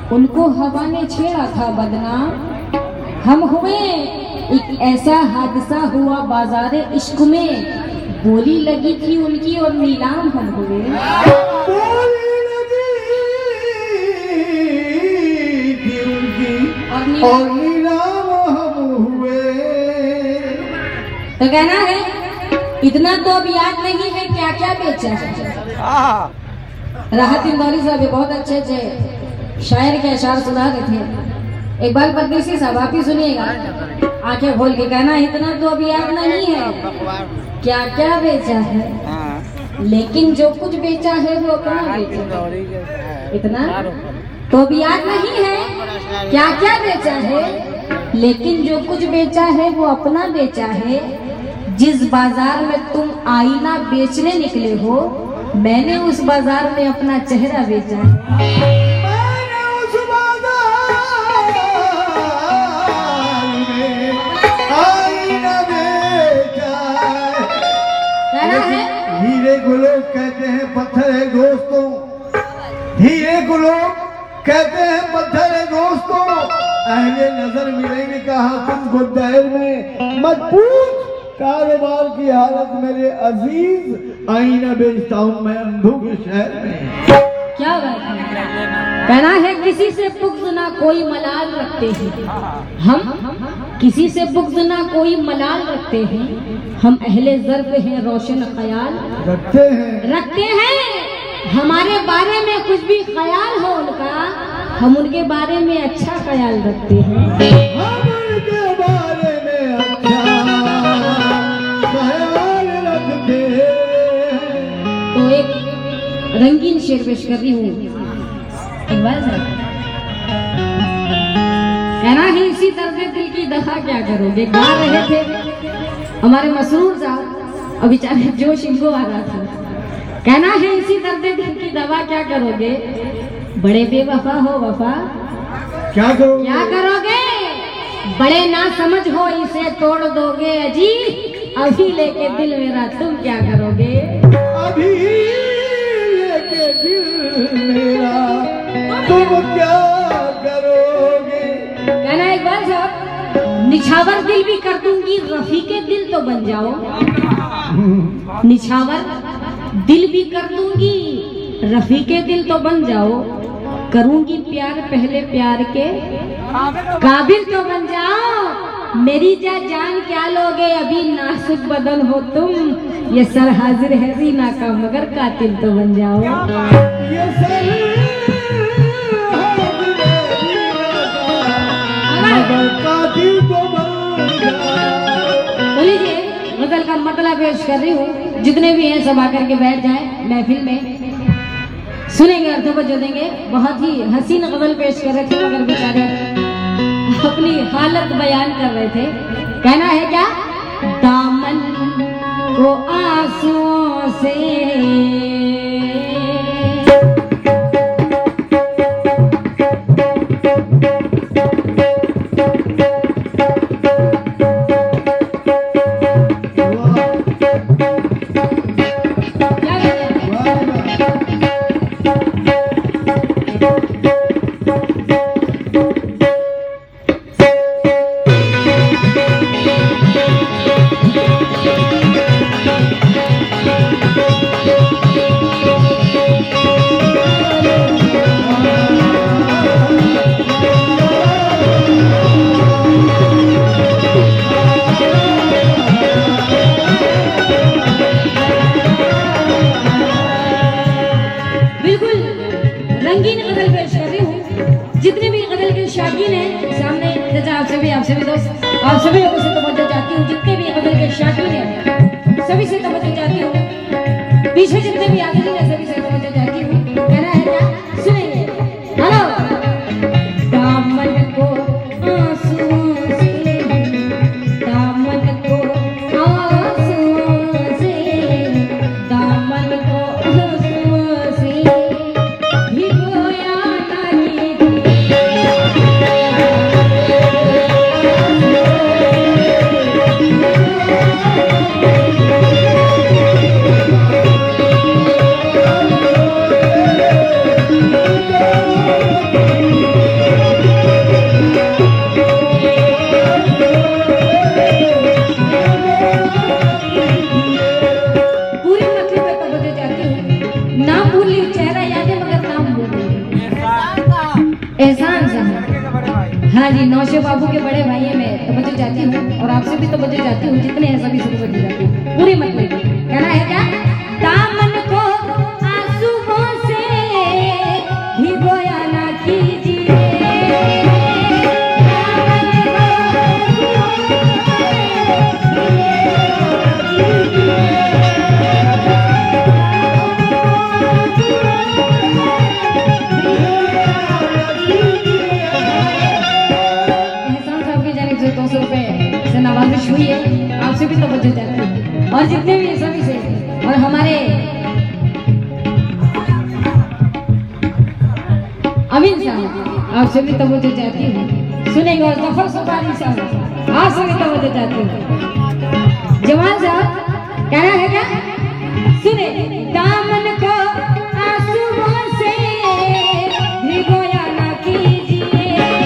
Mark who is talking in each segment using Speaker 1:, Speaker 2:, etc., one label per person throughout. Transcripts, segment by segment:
Speaker 1: उनको हवा ने छेड़ा था बदनाम, हम हुए एक ऐसा हादसा हुआ बाजार इश्क में, बोली लगी थी उनकी और नीलाम हम हुए।
Speaker 2: बोली लगी थी उनकी और नीलाम हम हुए।
Speaker 1: तो कहना है इतना तो अब याद नहीं है क्या क्या बेचा है। राहत इंदौरी साहब बहुत अच्छे शायर के अशार सुना रहे थे। एक बार परदेसी साहब आप ही सुनिएगा, आंखें खोल के कहना इतना तो अब याद नहीं है क्या क्या बेचा है, लेकिन जो कुछ बेचा है वो अपना बेचा। इतना तो अब याद नहीं है क्या क्या बेचा है, लेकिन जो कुछ बेचा है वो अपना बेचा है। जिस बाजार में तुम आईना बेचने निकले हो, मैंने उस बाजार में अपना चेहरा बेचा है।
Speaker 2: मैंने उस बाजार में आईना बेचा
Speaker 1: है।
Speaker 2: हीरे को लोग कहते हैं पत्थर है दोस्तों, हीरे को लोग कहते हैं पत्थर है दोस्तों। अहले नजर मिले ने कहा तुमको दहर में मत पूछ, कारोबार की हालत मेरे अजीज, आईना बेचता हूँ मैं अंधों के शहर में।
Speaker 1: क्या बात है। कहना है किसी से बुग़्ज़ ना कोई मलाल रखते हैं, हम किसी से बुग़्ज़ ना कोई मलाल रखते हैं, हम अहले ज़र्फ़ हैं रोशन ख़याल रखते हैं। हमारे बारे में कुछ भी ख्याल हो उनका, हम उनके बारे में अच्छा ख्याल रखते हैं।
Speaker 2: हम उनके बारे में अच्छा ख्याल रखते हैं।
Speaker 1: तो एक रंगीन शेर पेश कर रही हूँ। कहना है इसी दर्द दिल की दफा क्या करोगे, गा रहे थे हमारे मसरूर साहब, अब बेचारे जोश इनको आ रहा था। कहना है इसी दर्द दिल की दवा क्या करोगे, बड़े बेवफा हो वफा
Speaker 2: क्या
Speaker 1: करोगे, बड़े ना समझ हो इसे तोड़ दोगे अजी, अभी लेके दिल मेरा तुम क्या करोगे,
Speaker 2: अभी लेके दिल मेरा तुम क्या करोगे।
Speaker 1: कहना एक बार साहब, निछावर दिल भी कर दूंगी रफी के दिल तो बन जाओ, निछावर दिल भी कर दूंगी रफी के दिल तो बन जाओ, करूंगी प्यार पहले प्यार के काबिल तो बन जाओ, मेरी जान क्या लोगे, अभी नाजुक बदन हो तुम, ये सर हाजिर है रीना का मगर कातिल तो बन जाओ।
Speaker 2: ये सर कातिल तो बन जाओ।
Speaker 1: बोलिए गजल का मतलब पेश कर रही हूँ, जितने भी हैं सब आकर के बैठ जाए महफिल में, सुनेंगे और तवज्जो देंगे। बहुत ही हसीन गजल पेश कर रहे थे मगर बेचारे अपनी हालत बयान कर रहे थे। कहना है क्या, दामन को आंसुओं से जितने भी गजल के शाकीन हैं सामने, जैसा आप सभी दोस्त, आप सभी लोगों से तवज्जो चाहती हूँ, जितने भी गजल के शाकीन हैं सभी से तवज्जो चाहती हूँ, पीछे जितने भी आते हैं सभी से तवज्जो चाहती हूँ। कहना है क्या, सुनेंगे। हेलो, दामन को आंसुओं से, दामन को आंसुओं से, दामन को आंसुओं से भिगोया नहीं एहसान साहब। हाँ जी, नौशे बाबू के बड़े भाई हैं, मैं तवज्जो चाहती हूँ और आपसे भी तवज्जो चाहती हूँ, जितने हैं सभी से तवज्जो चाहती हूँ, पूरी मत लेंगे। कहना है क्या? दामन को आंसुओं से भिगोया ना कीजिए, नवाजिश हुई है, आपसे भी तवज्जो चाहती हूँ और जितने भी सभी से, और हमारे अमीन साहब आपसे भी तवज्जो चाहती हूँ, सुनेंगे, और जफर सुबानी साहब आपसे भी तवज्जो चाहती हूँ। जमाल साहब कहना है क्या? सुने, दामन को आंसुओं से भिगोया ना कीजिए,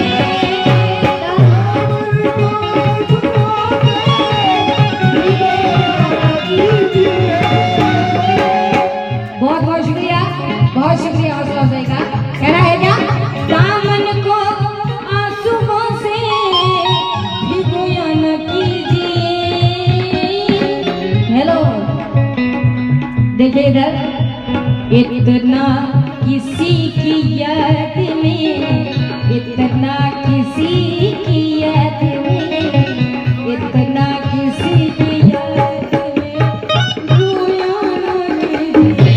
Speaker 1: बहुत शुक्रिया हौसला अफजाई का। कहना है क्या? दामन को आंसुओं से भिगोया न कीजिए। हेलो, देखिए इधर, इतना किसी की याद में, इतना किसी की याद में, इतना किसी की याद में रोया न कीजिए।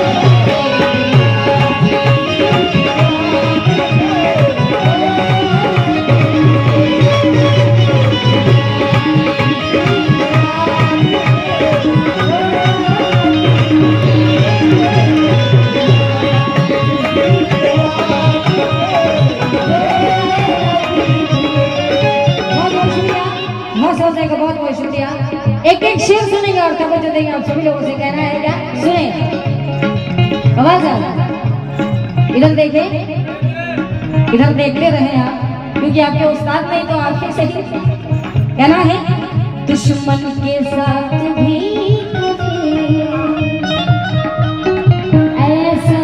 Speaker 1: बहुत बहुत शुक्रिया। एक एक शेर सुनेंगे और तवज्जो देंगे आप सभी लोगों से। कहना है क्या? सुने कमाल साहब, इधर देखे, इधर देखते रहे आप, क्योंकि आपके उस्ताद नहीं तो आपके सही। कहना है, दुश्मन के साथ भी ऐसा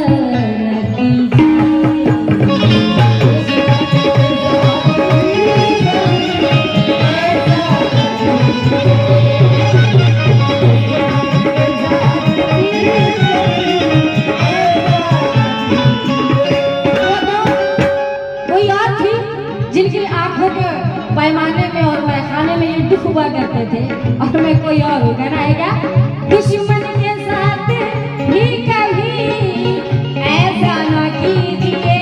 Speaker 1: पैमाने में और पैखाने में ये दुख हुआ करते थे, और मैं कोई और हूँ। कहना है क्या? दुश्मन के साथ भी कभी ऐसा ना कीजिए,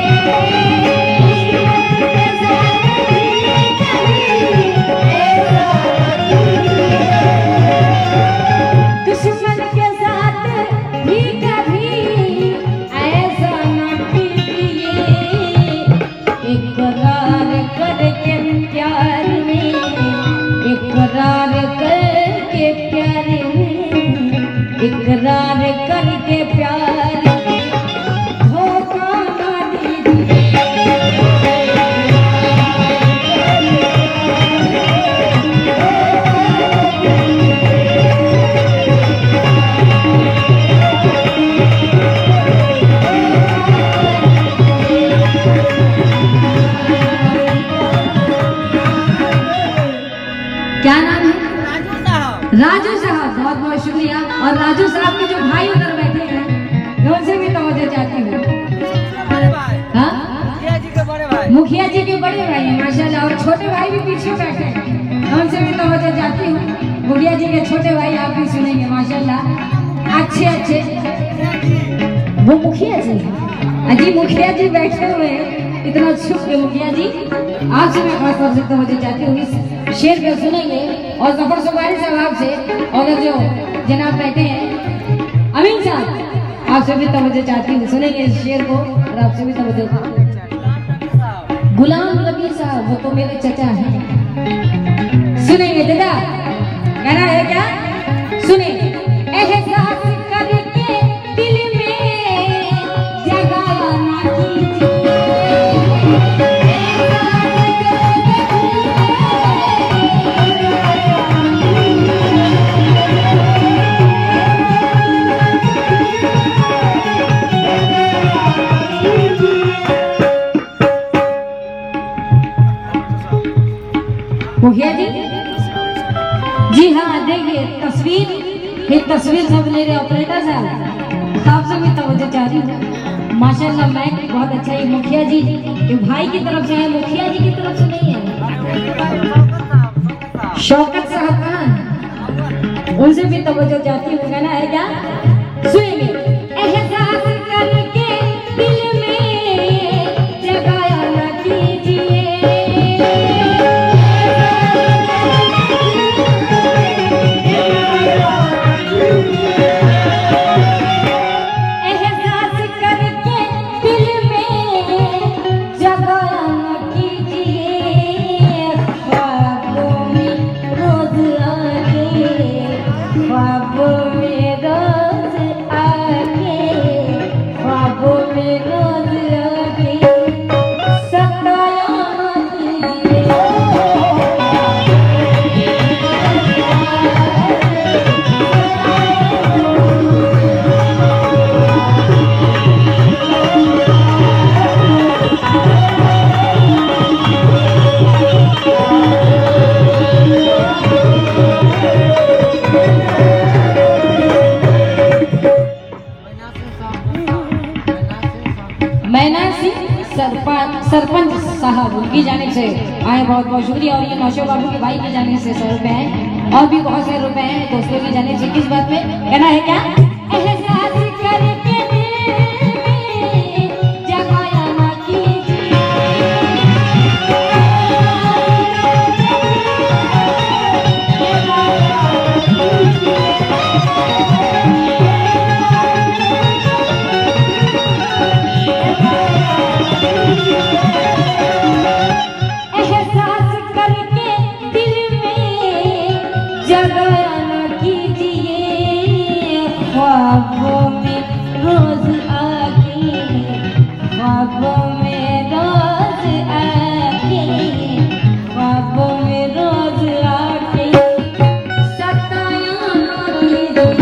Speaker 1: दुश्मन के साथ भी कभी ऐसा ना कीजिए, इकरार करके प्यार में, इकरार करके प्यार में, इकरार करके प्यार में धोखा ना दीजिए। क्या नाम है? राजू साहब। राजू साहब, बहुत बहुत शुक्रिया। और राजू साहब के जो भाई उधर बैठे हैं, मैं उनसे भी तवज्जो चाहती हूँ। हाँ, मुखिया जी के बड़े भाई हैं माशाल्लाह, और छोटे भाई भी पीछे बैठे हैं, मैं उनसे भी तवज्जो चाहती हूँ। मुखिया जी के छोटे भाई आप भी सुनेंगे माशाल्लाह, अच्छे अच्छे। वो मुखिया जी, अजी मुखिया जी बैठे हुए हैं, इतना शुक्र मुखिया जी, आपसे मैं खास तौर से तवज्जो चाहती हूँ। इस शेर को सुनेंगे, और जफर सुबानी साहब से, और जो जनाब बैठे हैं अमीन साहब, आपसे भी तवज्जो चाहती हूँ, सुनेंगे इस शेर को, और आपसे भी तवज्जो। गुलाम नबी साहब, वो तो मेरे चचा हैं, सुनेंगे दादा। कहना है क्या? सुने, एहसास करके दिल में जगह ना कीजिए, मुखिया जी, जी हाँ देखिए तस्वीर, ये तस्वीर सब ले रहे ऑपरेटर साहब, आपसे भी तवज्जो चाह रही हूँ। माशाल्लाह मैं बहुत अच्छा है। मुखिया जी ये भाई की तरफ से है, मुखिया जी की तरफ से नहीं है। शौकत साहब कहाँ हैं? उनसे भी तवज्जो चाहती हूँ। कहना है क्या? सुनिए। एहसास करके दिल में जगाया न कीजिए, एहसास करके दिल में जगाया न कीजिए। ख्वाबों में रोज आके, ख्वाबों में रोज आके, ख्वाबों में रोज आके सताया न कीजिए। मैना सिंह सरपंच साहब उनकी जानिब से आए, बहुत बहुत शुक्रिया। और ये नौशो बाबू के भाई की जानिब से 100 रुपए हैं, और भी बहुत सारे रुपए हैं दोस्तों की जानिब से। किस बात में कहना है क्या? एहसास करके दिल में जगाया न कीजिए, एहसास करके दिल में जगाया न कीजिए। ख्वाबों में रोज आके, ख्वाबों में रोज आके, ख्वाबों में रोज आके सताया न कीजिए।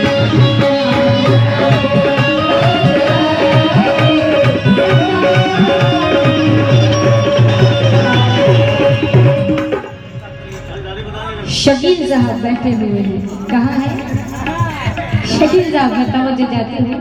Speaker 1: शकील साहब बैठे हुए हैं, कहाँ है शकील साहब? मैं तवज्जो चाहती हूँ।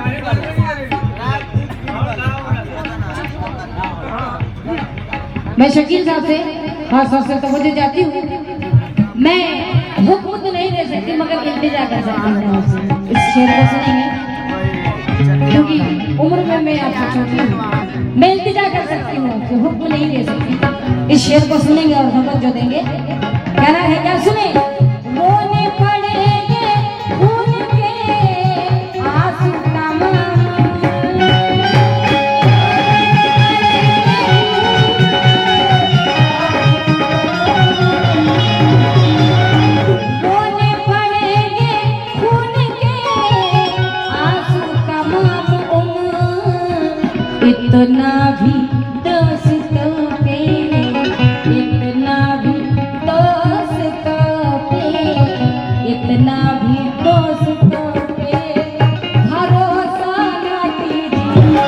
Speaker 1: मैं शकील साहब से खास तौर से तवज्जो चाहती हूँ। मैं हुक्म तो नहीं दे सकती मगर इल्तिजा कर सकती हूँ आपसे। इस शेर को सुनेंगे क्योंकि उम्र में मैं आपसे छोटी हूँ। मैं इल्तिजा कर सकती हूँ आपसे, हुक्म नहीं दे सकती। इस शेर को सुनेंगे और तवज्जो देंगे। कहना है क्या? सुने। रोने पड़ेंगे खून के आंसू तमाम, रोने पड़ेंगे खून के आंसू तमाम उम्र। इतना भी दोस्तों पे, इतना भी इतना भी दोस्तों पे भरोसा न कीजिए।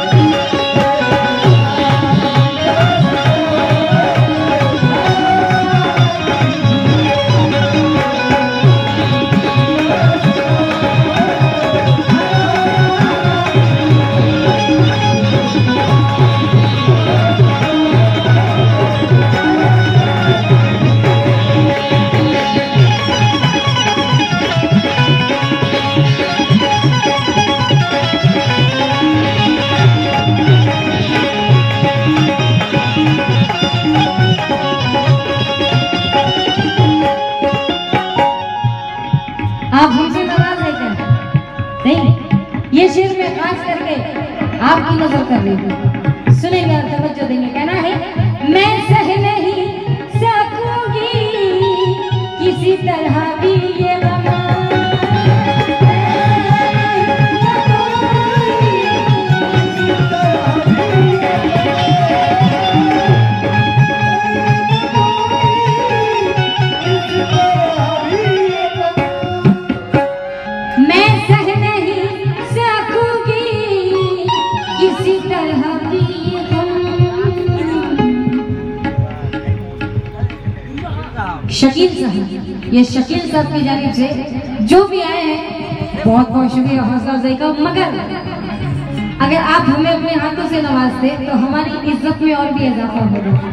Speaker 1: आप हमसे नाराज है क्या? नहीं, ये शेर में खास करके आपकी नजर कर रही हूँ। सुनेंगे और तवज्जो देंगे। कहना है मैं सह नहीं सकूंगी किसी तरह भी ये गम, मैं सह नहीं सकूंगी किसी तरह भी ये गम। शकील साहब, ये शकील साहब की जानिब से जो भी आए हैं बहुत बहुत शुक्रिया हौसला अफजाई का। मगर अगर आप हमें अपने हाथों से नवाजते तो हमारी इज्जत में और भी इजाफा होगा।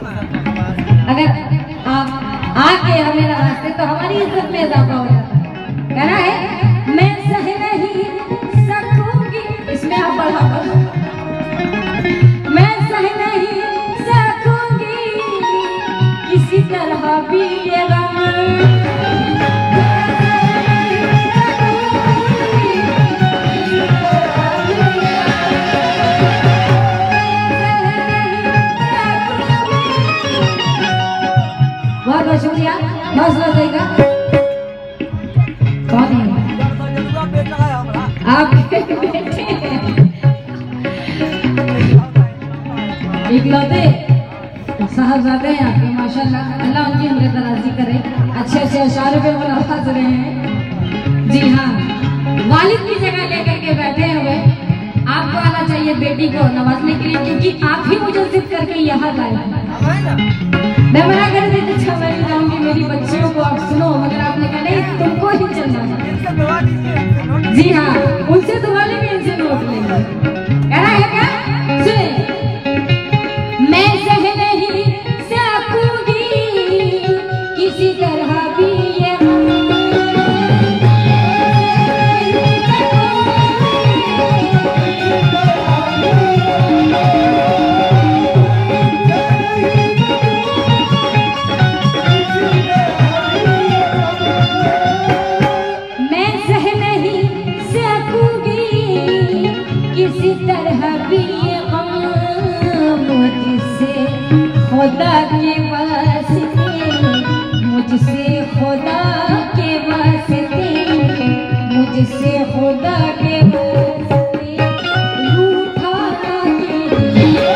Speaker 1: अगर आप आके हमें नवाजते तो हमारी इज्जत में इजाफा हो जाता। कहना है मैं सह नहीं सकूंगी, इसमें आप बढ़ा दो, मैं सह नहीं सकूंगी किसी तरह भी ये गम, बहुत बहुत शुक्रिया हौसला देगा। कौन है आप? इकलौते साहबजादे हैं आपके, माशाल्लाह, अल्लाह उनकी हमरे दराजी करे, अच्छे अच्छे अशारों पे वो नवाज रहे हैं। जी हाँ, वालिद की जगह लेकर के बैठे हुए आपको आना चाहिए बेटी को नवाजने के लिए, क्योंकि आप ही मुझे जिद करके यहाँ लाए। मैं मना कर दी थी मैं जाऊंगी मेरी बच्चियों को आप सुनो, मगर आपने कहा नहीं तुमको ही चलना है। जी हाँ, उनसे दुआ लेंगे, इनसे नोट लेंगे। कहना है क्या? सुने, मैं सह नहीं सकूंगी किसी तरह भी ये, किसी तरह भी ये गम मुझसे खुदा के वास्ते, मुझसे खुदा के वास्ते, मुझसे खुदा के वास्ते रूठा ना कीजिए।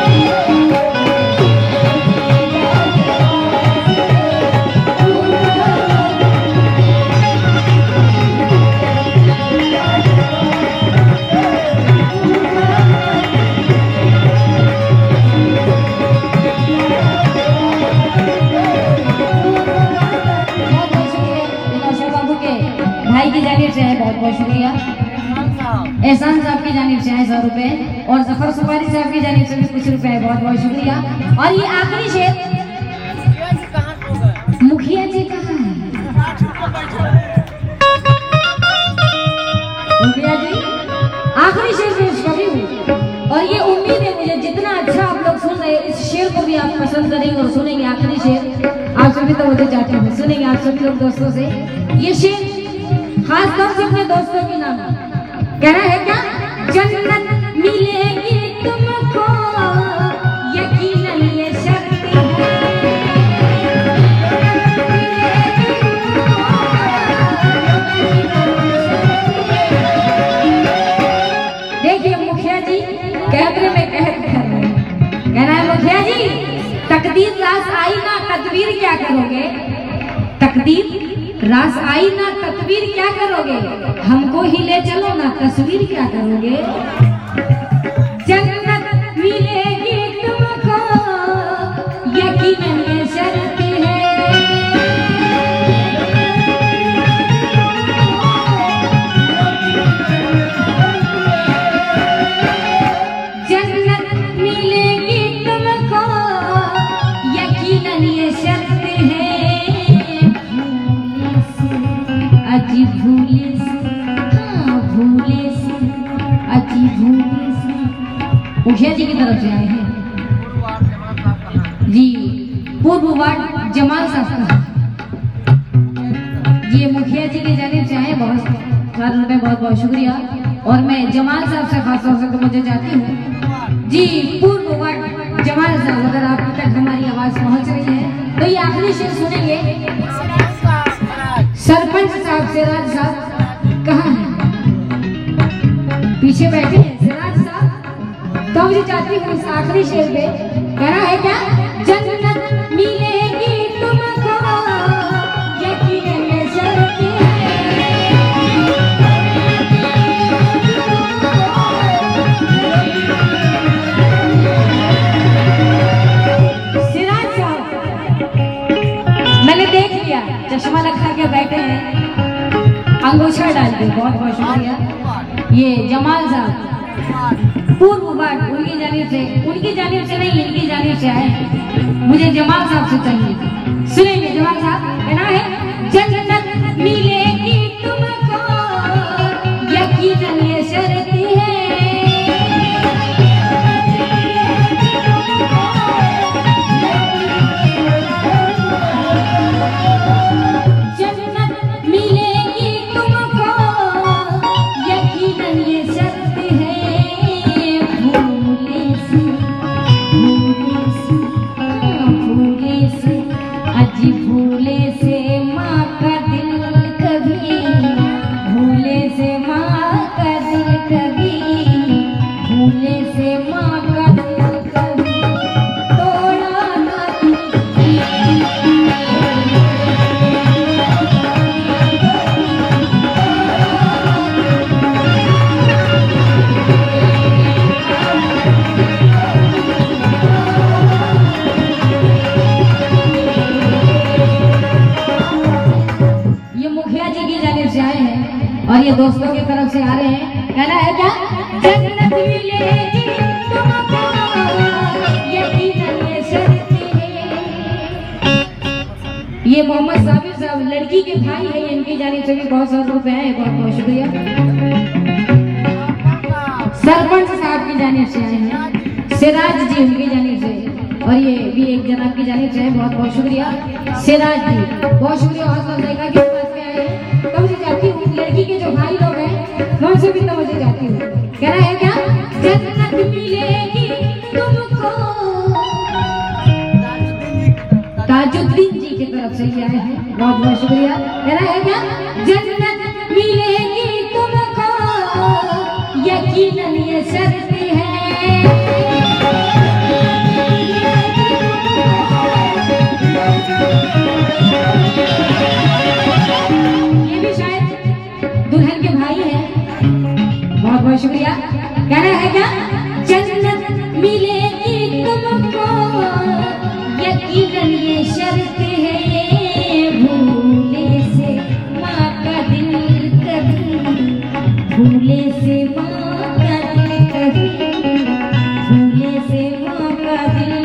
Speaker 1: भाई की जानिब से है बहुत बहुत शुक्रिया। एहसान साहब की जानिब से है 100 रुपए, और जफर सुपारी साहब की जानिब से भी कुछ रुपए है, बहुत बहुत शुक्रिया। और ये आखिरी शेर मुखिया जी कहाँ है? मुखिया जी आखिरी शेर पेश करी हूँ, और ये उम्मीद है मुझे जितना अच्छा आप लोग सुन रहे हैं इस शेर को भी आप पसंद करेंगे और सुनेंगे। आखिरी शेर आप सभी तो मुझे जाते हैं, सुनेंगे आप सभी लोग दोस्तों से ये शेर, खास तौर से अपने दोस्तों के नाम। कहना है क्या? जन्नत मिलेगी तुमको यकीनन ये शर्त है, देखिए मुखिया जी कहते में कहत कर रहे हैं। कहना है मुखिया जी तकदीर रास आई ना तदबीर क्या करोगे, तकदीर रास आई ना तकबीर क्या करोगे, हमको ही ले चलो ना तस्वीर क्या करोगे, जन्नत मिलेगी तुमको यकीनन ये शर्त है, जन्नत मिलेगी तुमको यकीनन ये शर्त है, अजी भूले से, हाँ भूले से, अजी भूले से। मुखिया जी की तरफ से आए हैं जी, पूर्व वार्ड जमाल साहब का, ये मुखिया जी की जानिब से आए, बहुत सारे रुपए, बहुत बहुत शुक्रिया। और मैं जमाल साहब से खास तौर से तो मुझे जाती हूँ जी, पूर्व वार्ड जमाल साहब, अगर आप तक हमारी आवाज पहुंच रही है तो ये आखिरी शेर सुनेंगे। सरपंच साहब सिराज साहब कहाँ हैं? पीछे बैठे हैं सिराज साहब। तो मुझे चाहती हूँ इस आखिरी शेर पे कहना है क्या? जन्नत मिलेगी तुमको यकीनन ये शर्त है, सिराज साहब मैंने देख लिया स्टाइल पे, बहुत बहुत शुक्रिया। ये जमाल साहब पूर्व बार उनकी जानिब से नहीं, इनकी जानिब से आए, मुझे जमाल साहब से चाहिए। सुनेंगे जमाल साहब, कहना है जन्नत मिलेगी तुमको यकीनन ये शर्त है, और ये दोस्तों की तरफ से आ रहे हैं। कहना है क्या, जन्नत मिलेगी तुमको यकीनन ये शर्त है। ये मोहम्मद साबिर साहब लड़की के भाई है, इनकी जानिब से भी बहुत सारे रुपए हैं, बहुत बहुत शुक्रिया। सरपंच साहब की जानिब से आए हैं, सिराज जी उनकी जानिब से, और ये भी एक जनाब की जानिब से है, बहुत बहुत शुक्रिया सिराज जी, बहुत शुक्रिया। हौसला अफजाई के पास में आए हैं, तवज्जो चाहती हूँ लड़की के जो भाई लोग हैं मैं उनसे भी तवज्जो चाहती हूँ। कह रहा है क्या, जन्नत मिलेगी तुमको, ताजुद्दीन जी की तरफ से ये आए हैं, बहुत बहुत शुक्रिया। कह रहा है क्या, जन्नत मिलेगी तुमको यकीनन ये शर्त है, दुल्हन के भाई हैं, बहुत बहुत शुक्रिया। कहना है क्या, जन्नत मिलेगी तुमको यकीनन ये शर्त है, भूले से माँ का दिल कभी, भूले से माँ का दिल कभी, भूले से माँ का दिल